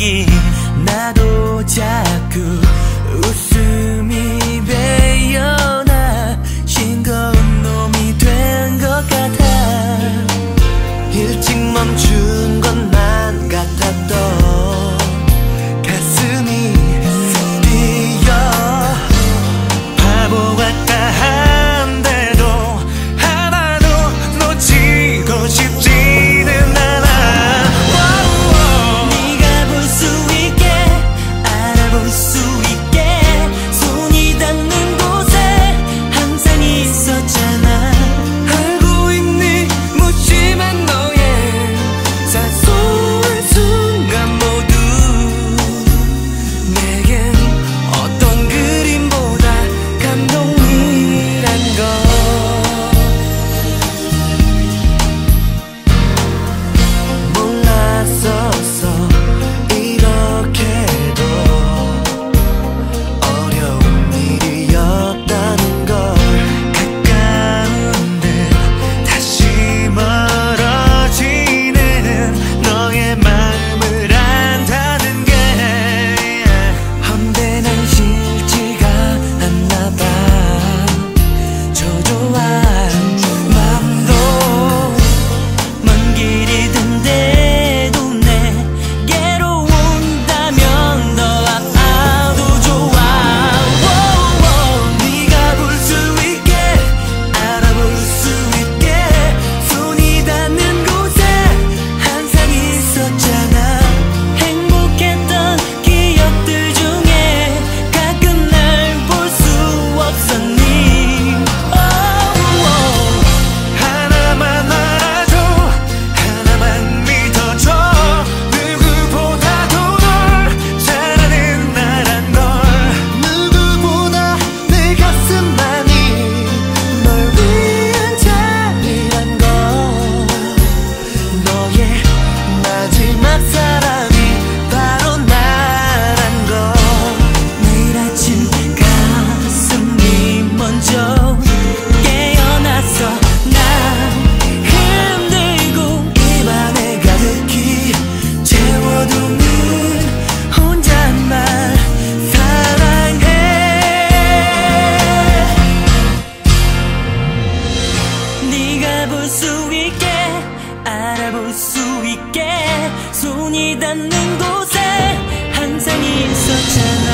얘기. 나도 자꾸 웃음이 배어나 싱거운 놈이 된 것 같아. 일찍 멈춘 것만 같았던 가슴이 뛰어. 바보 같다 한데도 하나도 놓치고 싶지는 않아. 네가 볼 수 있게 알아볼 수 있게 손이 닿는 곳에 항상 있었잖아. 알고 있니 무심한 너의 사소한 순간 모두 내겐 어떤 그림보다 감동이란 걸. 몰랐었어 이렇게도 어려운 일이었다는 걸. 가까운데 다시 멀어지는 너의 마음을 안다는 게 언제나 싫지가 않나 봐. 초조한 마음도 먼 길이던데도 내게로 온다면 더 아파도 좋아. 네가 볼 수 있게 알아볼 수 있게 손이 닿는 곳에 항상 있었잖아. 행복했던 기억들 중에 가끔 날 볼 수 없었니. 하나만 알아줘 하나만 믿어줘. 누구보다도 널 잘하는 나란 걸. 누구보다 내 가슴만이 널 위한 자리란 걸. 너의 마지막 사랑이 바로 나란 걸. 매일 아침 가슴이 먼저 깨어났어. 난 힘들고 입안에 가득히 채워두는 혼잣말 사랑해. 네가 볼 수 있게 알아볼 수 있게 손이 닿는 곳에 항상 있었잖아.